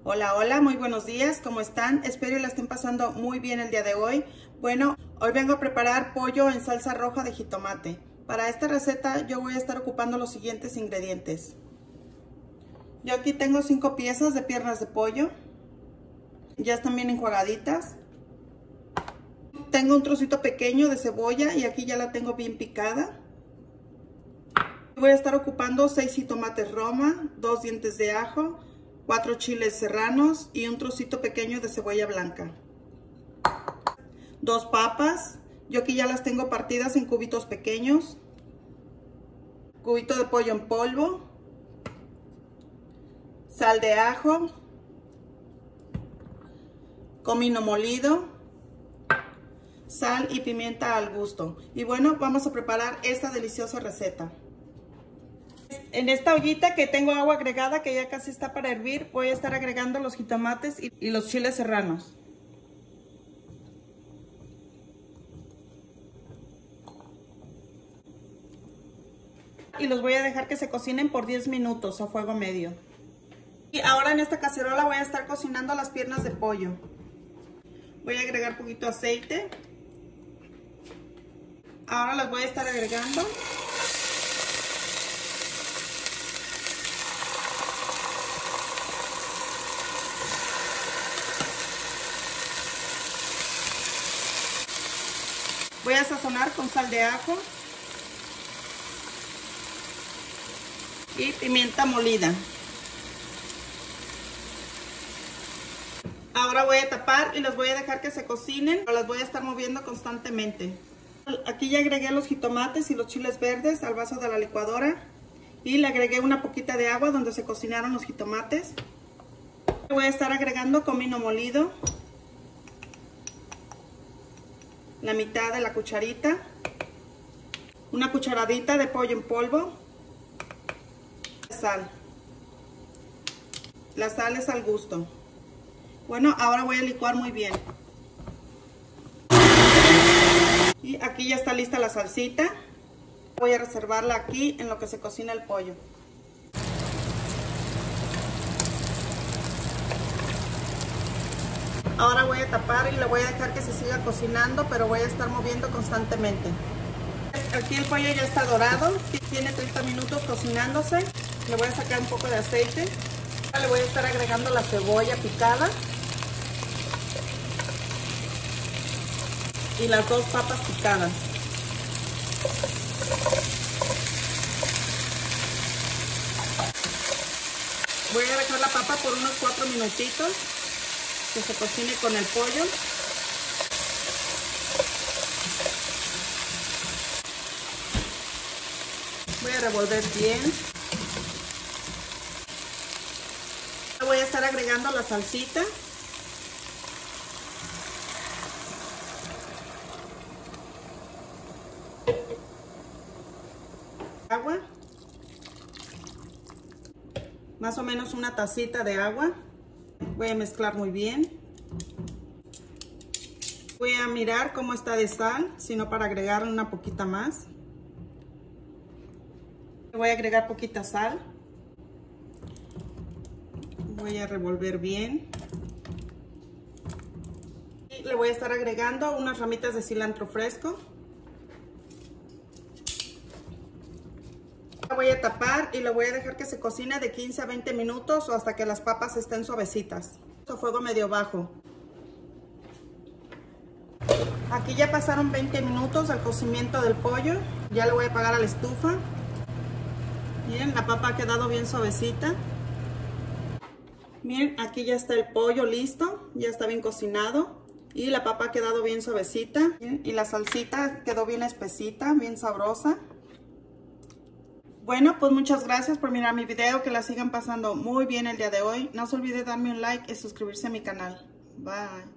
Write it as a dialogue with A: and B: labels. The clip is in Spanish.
A: Hola, hola, muy buenos días, ¿cómo están? Espero la estén pasando muy bien el día de hoy. Bueno, hoy vengo a preparar pollo en salsa roja de jitomate. Para esta receta yo voy a estar ocupando los siguientes ingredientes. Yo aquí tengo 5 piezas de piernas de pollo. Ya están bien enjuagaditas. Tengo un trocito pequeño de cebolla y aquí ya la tengo bien picada. Voy a estar ocupando 6 jitomates roma, 2 dientes de ajo, 4 chiles serranos y un trocito pequeño de cebolla blanca. 2 papas, yo aquí ya las tengo partidas en cubitos pequeños. Cubito de pollo en polvo. Sal de ajo. Comino molido. Sal y pimienta al gusto. Y bueno, vamos a preparar esta deliciosa receta. En esta ollita que tengo agua agregada, que ya casi está para hervir, voy a estar agregando los jitomates y los chiles serranos. Y los voy a dejar que se cocinen por 10 minutos a fuego medio. Y ahora en esta cacerola voy a estar cocinando las piernas de pollo. Voy a agregar poquito aceite. Ahora las voy a estar agregando. Voy a sazonar con sal de ajo y pimienta molida. Ahora voy a tapar y las voy a dejar que se cocinen, pero las voy a estar moviendo constantemente. Aquí ya agregué los jitomates y los chiles verdes al vaso de la licuadora y le agregué una poquita de agua donde se cocinaron los jitomates. Voy a estar agregando comino molido, la mitad de la cucharita, una cucharadita de pollo en polvo, sal. La sal es al gusto. Bueno, ahora voy a licuar muy bien. Y aquí ya está lista la salsita. Voy a reservarla aquí en lo que se cocina el pollo. Ahora voy a tapar y le voy a dejar que se siga cocinando, pero voy a estar moviendo constantemente. Aquí el pollo ya está dorado, tiene 30 minutos cocinándose. Le voy a sacar un poco de aceite. Ahora le voy a estar agregando la cebolla picada y las 2 papas picadas. Voy a dejar la papa por unos 4 minutitos que se cocine con el pollo. Voy a revolver bien. Voy a estar agregando la salsita. Agua. Más o menos una tacita de agua. Voy a mezclar muy bien. Voy a mirar cómo está de sal, sino para agregar una poquita más. Voy a agregar poquita sal. Voy a revolver bien. Y le voy a estar agregando unas ramitas de cilantro fresco. Voy a tapar y lo voy a dejar que se cocine de 15 a 20 minutos o hasta que las papas estén suavecitas. A fuego medio bajo. Aquí ya pasaron 20 minutos al cocimiento del pollo. Ya le voy a apagar a la estufa. Miren, la papa ha quedado bien suavecita. Miren, aquí ya está el pollo listo. Ya está bien cocinado. Y la papa ha quedado bien suavecita. Miren, y la salsita quedó bien espesita, bien sabrosa. Bueno, pues muchas gracias por mirar mi video, que la sigan pasando muy bien el día de hoy. No se olvide darme un like y suscribirse a mi canal. Bye.